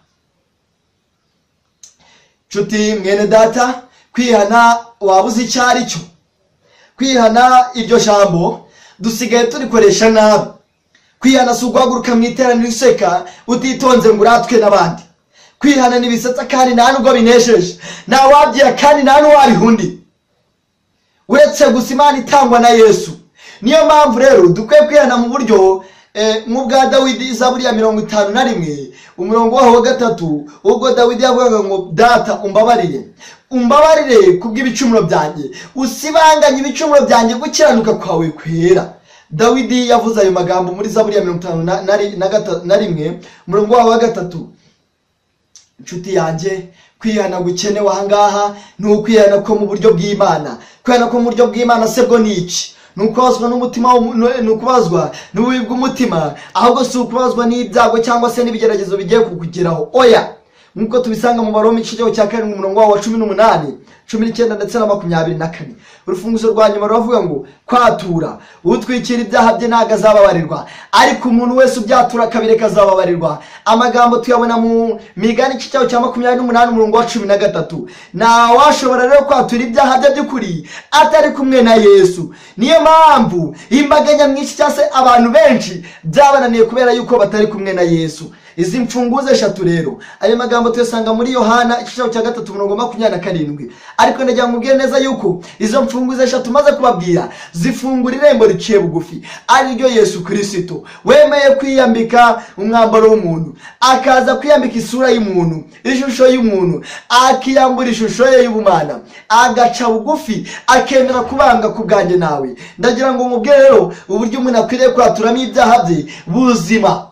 Nshuti mwene data, kwihana wabuze icyo ari cyo. Kwihana iryo jambo dusigaye turikoresha nabi. Kwihana si uguhaguruka mu iteraniro useka utitonze ngo uratwe n'abandi. Kwihana ni bisetsa kandi nta nubwo binesheje, nta wabyira kandi nta n'uwabihundi uretse gusa Imana itangwa na Yesu. Niyo mpamvu rero dukwiye kwihana mu buryo mu bwa Dawidi, Zaburi ya mirongo itanu na rimwe umurongo waho wa gatatu, ubwo Dawidi yavugaga ngo data umbabarire umbabarire kubw'ibicumuro byanjye, usibanganye ibicumuro byanjye, gukiranuka kwawe kwera. Dawidi yavuze ayo magambo muri Zaburi ya mirongo itanu na rimwe umurongo waho wa gatatu. Nshuti yanjye, kwihana gukenewe ahangaha ni ukwihana ko mu buryo bw'Imana. Kwihana ko mu buryo bw'Imana se bwo ni iki? Ni ukubazwa n'umutima, ni ukubazwa n'ububi bw'umutima, ahubwo si ukubazwa n'ibyago cyangwa se n'ibigeragezo bigiye kukugeraho. Oya, nkuko tubisanga mu Baroma igice cya karindwi umurongo wa cumi n'umunani, cumi n'icyenda ndetse na makumyabiri na kane. Urufunguzo rwa nyuma ruravuga ngo kwatura, utwikira ibyaha bye ntago azababarirwa, ariko umuntu wese ubyatura akabireka azababarirwa. Amagambo tuyabona mu Migani igice cya makumyabiri n'umunani umurongo wa cumi na gatatu. Nta washobora rero kwatura ibyaha bye by'ukuri atari kumwe na Yesu. Niyo mpamvu imbaga nyamwinshi cyangwa se abantu benshi byabananiye kubera yuko batari kumwe na Yesu. Izi mfunguzo eshatu rero, ayo magambo tuyasanga muri Yohana igice cya gatatu umurongo makumyabiri na karindwi. Ariko ndagira ngo mbwire neza yuko izo mfunguzo eshatu maze kubabwira zifungura irembo riciye bugufi, ari ryo Yesu Kristo wemeye kwiyambika umwambaro w'umuntu, akaza kwiyambika isura y'umuntu, ishusho y'umuntu, akiyambura ishusho ye y'ubumana, agaca bugufi, akemera kubanga ku bwanjye nawe. Ndagira ngo mubwire rero uburyo umuntu akwiriye kwaturamo ibyaha bye buzima.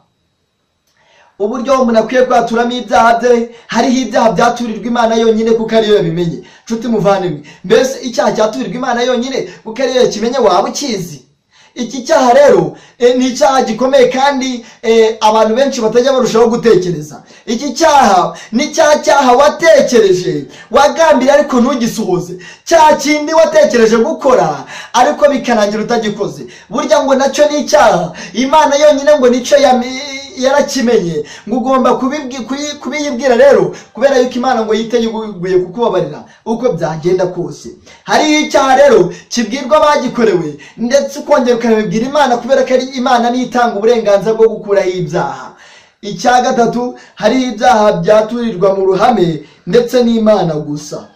Uburyo umuntu akwiye kwaturamo ibyaha bye, hariho ibyaha byaturirwa Imana yonyine kuko ariyo yabimenye. Nshuti muvandimwe, mbese icyaha cyaturirwa Imana yonyine kuko ariyo yakimenye waba ukizi? Iki cyaha rero e, ni icyaha gikomeye kandi e, abantu benshi batajya barushaho gutekereza. Iki cyaha ni cya cyaha watekereje, wagambira ariko ntugisohoze, cya kindi watekereje gukora ariko bikarangira utagikoze. Burya ngo nacyo ni icyaha Imana yonyine ngo nicyo yarakimenye, ngo ugomba kubiyibwira rero, kubera yuko Imana ngo yiteguye kukubabarira uko byagenda kose. Hari icyaha rero kibwirwa abagikorewe ndetse ukongera ukabibwira Imana, kubera ko ari Imana niyo itanga uburenganzira bwo gukuraho ibyaha. Icya gatatu, hari ibyaha byaturirwa mu ruhame ndetse n'Imana gusa.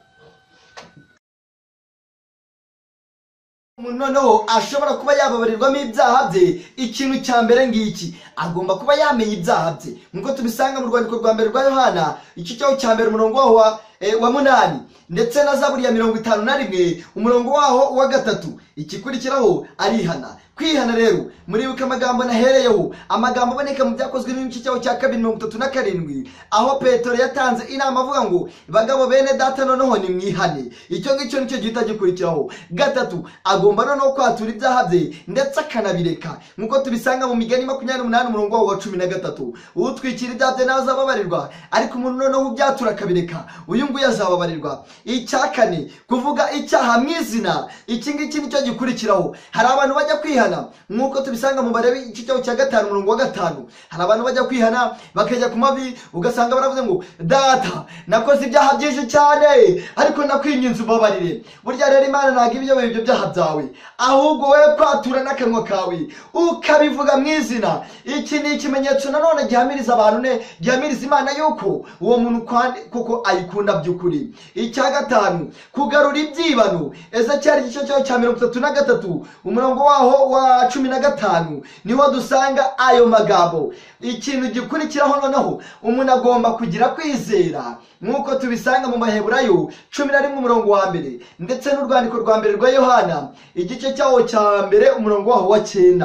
Umuntu noneho ashobora kuba yababarirwamo ibyaha bye, ikintu cya mbere ngiki, agomba kuba yamenye ibyaha bye, nkuko tubisanga mu rwandiko rwa mbere rwa Yohana igice cya mbere umurongo waho wa, e, wa munani, ndetse na Zaburi ya mirongo itanu na rimwe umurongo waho wa gatatu. Ikikurikiraho arihana. Kwihana rero muribuka amagambo nahereyeho, amagambo aboneka mu byakozwe n'igice cya kabiri mirongo itatu na karindwi, aho Petero yatanze inama avuga ngo bagabo bene data noneho ni mwihane. Icyo ngicyo nicyo gihita gikurikiraho. Gatatu, agomba noneho kwatura ibyaha bye ndetse akanabireka, nkuko tubisanga mu Migani makumyabiri n'umunani umurongo wa cumi na gatatu. Utwikira ibyaha bye nawe azababarirwa, ariko umuntu noneho ubyatura akabireka, uyu nguyu azababarirwa. Icya kane, kuvuga icyaha mu izina. Iki ngiki nicyo gikurikiraho. Hari abantu bajya kwihana nkuko tubisanga mu Balewi igice cya gatanu umurongo wa gatanu. Hari abantu bajya kwihana bakajya ku mavi, ugasanga baravuze ngo data nakoze ibyaha byinshi cyane ariko nakwinginze ubabarire. Burya rero Imana ntago ibyo ibyo byaha byawe, ahubwo wowe kwatura n'akanwa kawe ukabivuga mu izina. Iki ni ikimenyetso nanone gihamiriza abantu, ne gihamiriza Imana yuko uwo muntu koko ayikunda by'ukuri. Icya gatanu, kugarura ibyibano. Ezekiel igice cya mirongo itatu na gatatu umurongo waho wa cumi na gatanu niho dusanga ayo magambo. Ikintu gikurikiraho noneho, umuntu agomba kugira kwizera, nkuko tubisanga mu Baheburayo cumi na rimwe umurongo wa mbere, ndetse n'urwandiko rwa mbere rwa Yohana igice cyawo cya mbere umurongo waho wa cyenda.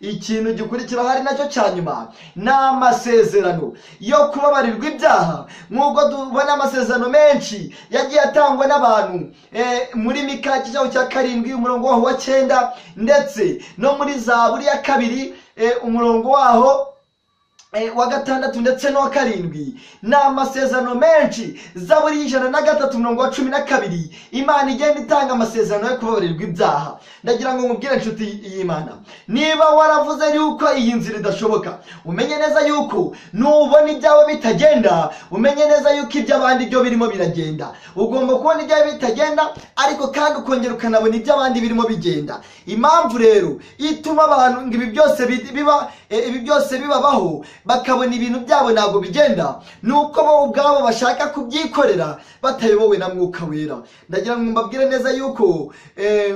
ikintu gikurikira hari nacyo cya nyuma ni amasezerano yo kubabarirwa ibyaha. nk'uko tubona amasezerano menshi yagiye atangwa n'abantu e, muri Mika igice cya karindwi umurongo waho wa cyenda, ndetse no muri Zaburi ya kabiri e, umurongo waho E, wa gatandatu ndetse no karindwi. ni amasezerano menshi. Zaburi y'ijana na gatatu umurongo wa cumi na kabiri Imana igenda itanga amasezerano yo kubabarirwa ibyaha. Ndagira ngo nkubwire inshuti y'Imana, niba waravuze yuko iyi nzira idashoboka, umenye neza yuko nubona ibyawe bitagenda, umenye neza yuko iby'abandi byo birimo biragenda. Ugomba kubona ibyawe bitagenda, ariko kandi ukongera ukanabona iby'abandi birimo bigenda. Impamvu rero ituma abantu ngo ibi byose biba e, ibi byose bibabaho bakabona ibintu byabo ntabwo bigenda, nuko bo ubwabo bashaka kubyikorera batayobowe na Mwuka Wera. Ndagira ngo mbabwire neza yuko eh,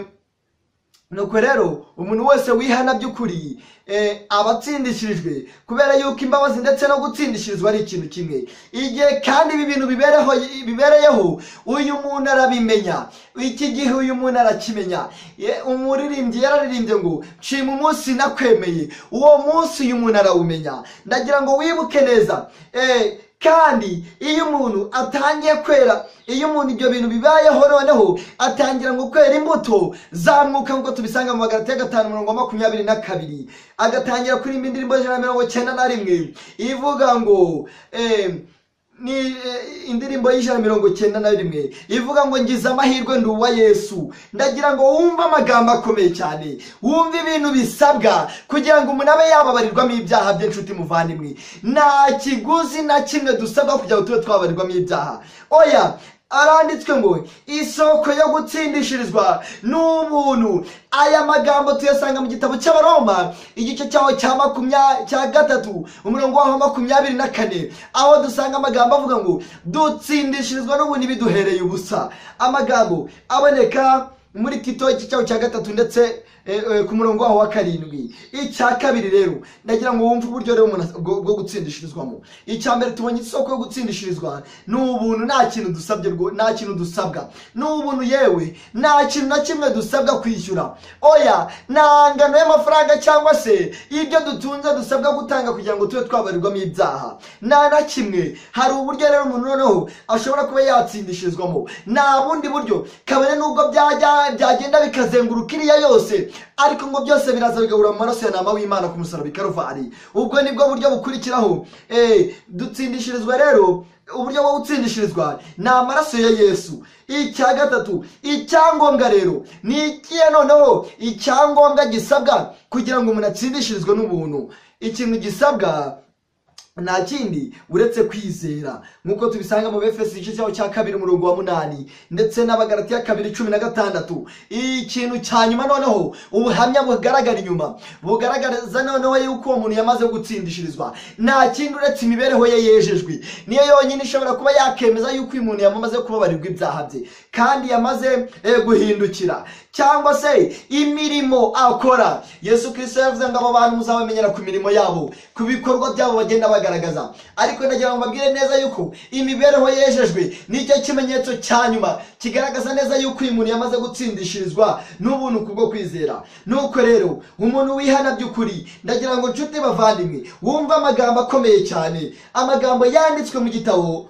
nuko rero umuntu wese wihana by'ukuri eh, abatsindishirijwe, kubera yuko imbabazi ndetse no gutsindishirizwa ari ikintu kimwe. Igihe kandi ibi bintu bibereho bibereyeho uyu muntu arabimenya, iki gihe uyu muntu arakimenya. Umuririmbyi yararirimbye ngo nshima umunsi nakwemeye, uwo munsi uyu muntu arawumenya. Ndagira ngo wibuke neza eh, kandi iyo umuntu atangiye kwera, iyo umuntu ibyo bintu bibayeho noneho atangira ngo kwera imbuto zamuka, nk'uko tubisanga mu Magalatiya gatanu umurongo wa makumyabiri na kabiri, agatangira kuririmba indirimbo ijana na mirongo cyenda na rimwe ivuga ngo eh, ni eh, indirimbo y'ijana mirongo cyenda na rimwe ivuga ngo ngize amahirwe ndi uwa Yesu. Ndagira ngo wumve amagambo akomeye cyane, wumve ibintu bisabwa kugira ngo umuntu abe yababarirwamo ibyaha bye. Nshuti muvandimwe, nta kiguzi na kimwe dusabwa kugira ngo tube twabarirwamo ibyaha. Oya, aranditswe ngo isoko yo gutsindishirizwa n'ubuntu. Aya magambo tuyasanga mu gitabo cy'Abaroma igice cyaho cya makumyabiri cya gatatu umurongo waho makumyabiri na kane, aho dusanga amagambo avuga ngo dutsindishirizwa n'ubuntu biduhereye ubusa. Amagambo aboneka muri Tito igice cyaho cya gatatu ndetse e, e, ku murongo waho wa karindwi. Icya kabiri rero ndagira ngo wumve uburyo rero umuntu bwo gutsindishirizwamo. Icya mbere tubonye isoko yo gutsindishirizwa n'ubuntu, nta kintu dusabye, nta kintu dusabwa n'ubuntu, yewe nta kintu na kimwe dusabwa kwishyura. Oya, nta ngano y'amafaranga cyangwa se ibyo dutunze dusabwa gutanga kugira ngo tube twabarirwamo ibyaha, nta na kimwe. Hari uburyo rero umuntu noneho ashobora kuba yatsindishirizwamo, nta bundi buryo kabone nubwo byajya byagenda bikazenguruka iriya yose, ariko ngo byose biraza bigahura mu maraso ya ntama w'Imana ku musaraba i Karuvali. Ubwo nibwo buryo bukurikiraho eh, dutsindishirizwa rero. Uburyo bwo gutsindishirizwa ni amaraso ya Yesu. Icya gatatu, icyangombwa rero ni ikihe noneho? Icyangombwa gisabwa kugira ngo umuntu atsindishirizwe n'ubuntu, ikintu gisabwa nta kindi uretse kwizera, nk'uko tubisanga mu Efeso igice cyaho cya kabiri umurongo wa munani ndetse n'Abagalatiya kabiri cumi na gatandatu. Ikintu cya nyuma noneho, ubuhamya bugaragara inyuma bugaragaza noneho yuko uwo muntu yamaze gutsindishirizwa, nta kindi uretse imibereho ye yejejwe. Niyo yonyine ishobora kuba yakemeza yuko uyu muntu yamaze kubabarirwa ibyaha bye kandi yamaze eh, guhindukira, cyangwa se imirimo akora. Yesu Kristo yavuze ngo abo bantu muzabamenyera ku mirimo yabo, ku bikorwa byabo bagenda bagaragaza. Ariko ndagira ngo mbabwire neza yuko imibereho yejejwe nicyo kimenyetso cya nyuma kigaragaza neza yuko uyu muntu yamaze gutsindishirizwa n'ubuntu kubwo kwizera. Nuko rero umuntu wihana by'ukuri, ndagira ngo nshuti bavandimwe wumve amagambo akomeye cyane, amagambo yanditswe mu gitabo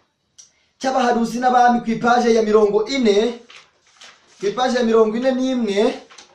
cy'Abahanuzi n'Abami ku ipaje ya mirongo ine ku ipaje ya mirongo ine n'imwe.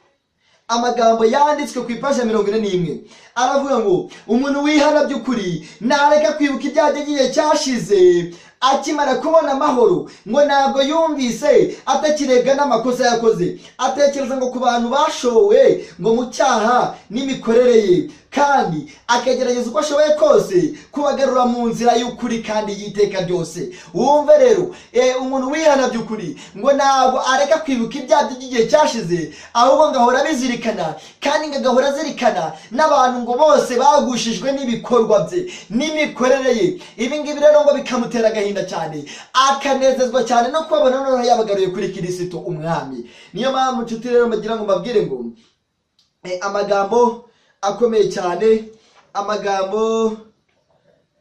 Amagambo yanditswe ku ipaje ya mirongo ine n'imwe aravuga ngo umuntu wihana by'ukuri nareka kwibuka ibyaha by'igihe cyashize, akimara kubona amahoro ngo ntabwo yumvise atakirega n'amakosa yakoze, atekereza ngo ku bantu bashowe ngo mu cyaha n'imikorere ye, kandi akagerageza uko ashoboye kose kubagarura mu nzira y'ukuri kandi y'iteka ryose. Wumve rero e, umuntu wihana by'ukuri ngo ntabwo areka kwibuka ibyaha by'igihe cyashize, ahubwo ngahora abizirikana kandi ngagahora azirikana n'abantu ngo bose bagushijwe n'ibikorwa bye n'imikorere ye. Ibi ngibi rero ngo bikamutera agahinda cyane, akanezezwa cyane no kubabona noneho yabagaruye kuri Kristo umwami. Niyo mpamvu nshuti rero mbagira ngo mbabwire ngo e, amagambo akomeye cyane, amagambo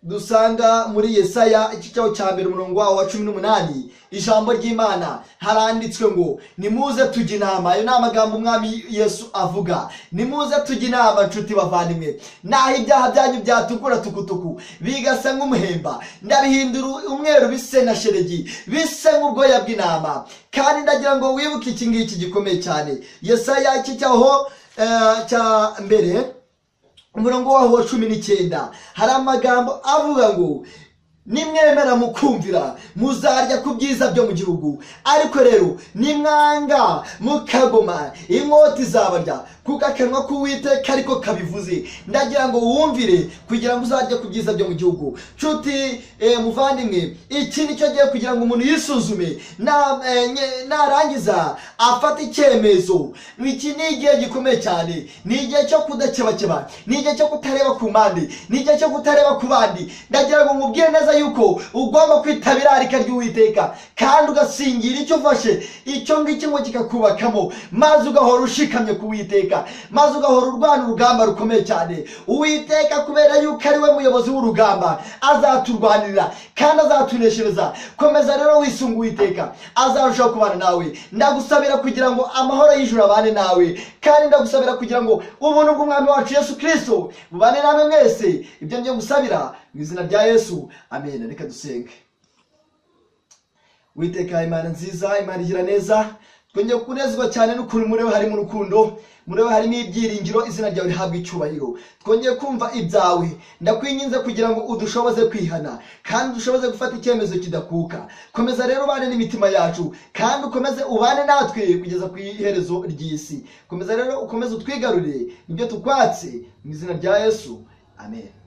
dusanga muri Yesaya igice cya mbere umurongo wa cumi n'umunani, ijambo ry'Imana haranditswe ngo nimuze tujye inama. Ayo ni amagambo umwami Yesu avuga, nimuze tujye inama nshuti bavandimwe, naho ibyaha byanyu byatukura tukutuku bigasa nk'umuhemba ndabihindura umweru bise na sheregi, bise nk'ubwoya bw'intama. Kandi ndagira ngo wibuke iki ngiki gikomeye cyane, Yesaya iki cyaho uh, cya mbere umurongo waho wa cumi n'icyenda hari amagambo avuga ngo nimwemera mukumvira muzarya ku byiza byo mu gihugu, ariko rero nimwanga mukagoma inkota izabarya, kuko akanwa k'Uwiteka ariko kabivuze. Ndagira ngo wumvire kugira ngo uzarye ku byiza byo mu gihugu. Nshuti eh, muvandimwe, iki nicyo gihe kugira ngo umuntu yisuzume na eh, narangiza afata icyemezo. Iki ni igihe gikomeye cyane, ni igihe cyo kudakebakeba, ni igihe cyo kutareba ku mpande, ni igihe cyo kutareba ku bandi. Ndagira ngo mubwire neza yuko ugomba kwitabira arika ry'Uwiteka kandi ugasingira icyo ufashe, icyo ngicyo ngo kikakubakamo, maze ugahora ushikamye ku Uwiteka, maze ugahora urwana urugamba rukomeye cyane. Uwiteka kubera yuko ari we muyobozi w'urugamba azaturwanirira kandi azatuneshereza. Komeza rero wisunga Uwiteka, azarushaho kubana nawe. Ndagusabira kugira ngo amahoro y'ijuru abane nawe, kandi ndagusabira kugira ngo ubuntu bw'umwami wacu Yesu Kristo bubane namwe mwese. Ibyo ngiye gusabira mu izina rya Yesu, amen. Reka dusenge. Uwiteka Imana nziza, Imana igira neza, twongeye kunezezwa cyane n'ukuntu muri we harimo urukundo, muri we harimo ibyiringiro, izina ryawe rihabwa icyubahiro. Twongeye kumva ibyawe, ndakwinginze kugira ngo udushoboze kwihana kandi udushoboze gufata icyemezo kidakuka. Komeza rero ubane n'imitima yacu kandi ukomeze ubane natwe kugeza ku iherezo ry'isi. Komeza rero ukomeze utwigarurire ibyo tukwatse mu izina rya Yesu, amen.